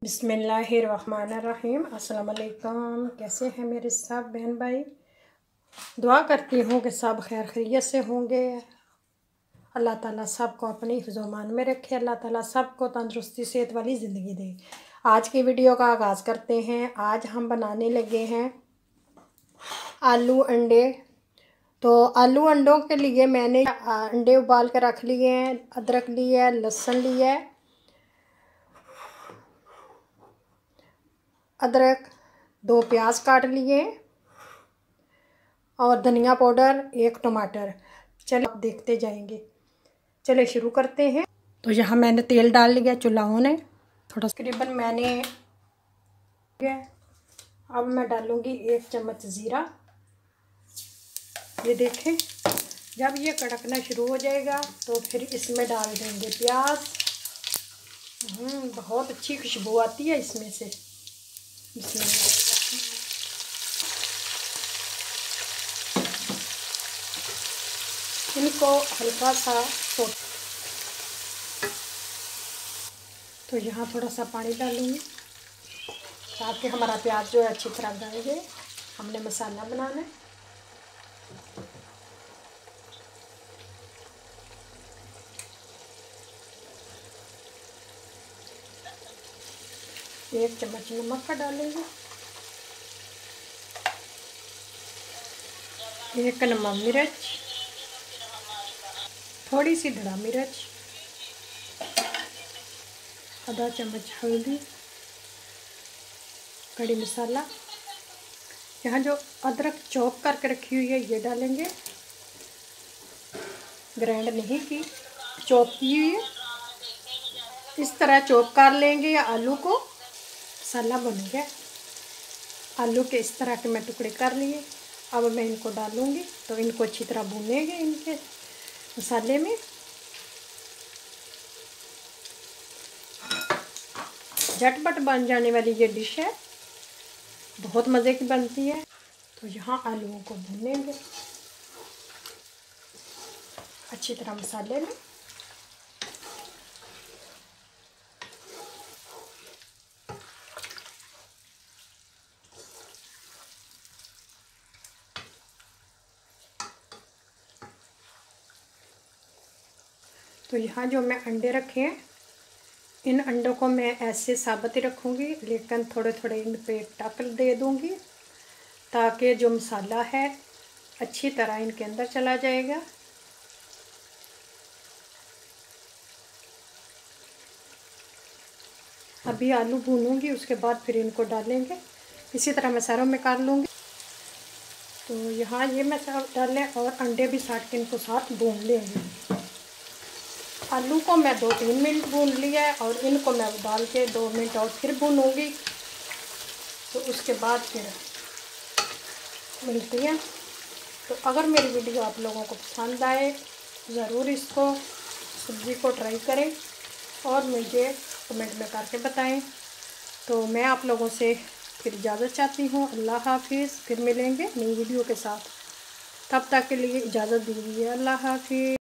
बिस्मिल्लाहिर्रहमानिर्रहीम। अस्सलाम वालेकुम। कैसे हैं मेरे सब बहन भाई? दुआ करती हूँ कि सब खैर खैरियत से होंगे। अल्लाह ताला सबको अपनी हिफ़्ज़-ओ-मान में रखे। अल्लाह ताला सबको तंदुरुस्ती सेहत वाली ज़िंदगी दे। आज की वीडियो का आगाज़ करते हैं। आज हम बनाने लगे हैं आलू अंडे। तो आलू अंडों के लिए मैंने अंडे उबाल कर रख लिए हैं, अदरक लिया है, लहसुन लिया है, अदरक, 2 प्याज काट लिए और धनिया पाउडर, 1 टमाटर। चलिए आप देखते जाएंगे। चलिए शुरू करते हैं। तो यहाँ मैंने तेल डाल लिया, चूल्हा ऑन है। थोड़ा तकरीबन मैंने अब मैं डालूँगी 1 चम्मच ज़ीरा। ये देखें, जब ये कड़कना शुरू हो जाएगा तो फिर इसमें डाल देंगे प्याज। बहुत अच्छी खुशबू आती है इसमें से। इनको हल्का सा तो यहाँ थोड़ा सा पानी डालूँगी ताकि हमारा प्याज जो है अच्छी तरह गल जाए। हमने मसाला बनाना है। एक चम्मच नमक का डालेंगे, 1 नमक मिर्च, थोड़ी सी धड़ा मिर्च, आधा चम्मच हल्दी, कड़ी मसाला। यहाँ जो अदरक चॉप करके रखी हुई है ये डालेंगे, ग्राइंड नहीं की, चॉप की हुई है। इस तरह चॉप कर लेंगे या आलू को। मसाला बन गया। आलू के इस तरह के मैं टुकड़े कर लिए। अब मैं इनको डालूंगी तो इनको अच्छी तरह भूनेंगे इनके मसाले में। झटपट बन जाने वाली ये डिश है, बहुत मज़े की बनती है। तो यहाँ आलूओं को भूनेंगे अच्छी तरह मसाले में। तो यहाँ जो मैं अंडे रखे हैं, इन अंडों को मैं ऐसे साबुत ही रखूँगी, लेकिन थोड़े थोड़े इन पे टक दे दूँगी ताकि जो मसाला है अच्छी तरह इनके अंदर चला जाएगा। अभी आलू भूनूंगी, उसके बाद फिर इनको डालेंगे। इसी तरह मैं सारों में कर लूँगी। तो यहाँ ये मैं सब डालें और अंडे भी साथ के इनको साथ भून लेंगे। आलू को मैं 2-3 मिनट भून लिया है और इनको मैं डाल के 2 मिनट और फिर भूनूंगी। तो उसके बाद फिर मिलती हैं। तो अगर मेरी वीडियो आप लोगों को पसंद आए ज़रूर इसको सब्ज़ी को ट्राई करें और मुझे कमेंट में करके बताएं। तो मैं आप लोगों से फिर इजाज़त चाहती हूँ। अल्लाह हाफिज़। फिर मिलेंगे नई वीडियो के साथ। तब तक के लिए इजाज़त दीजिए। अल्लाह हाफिज़।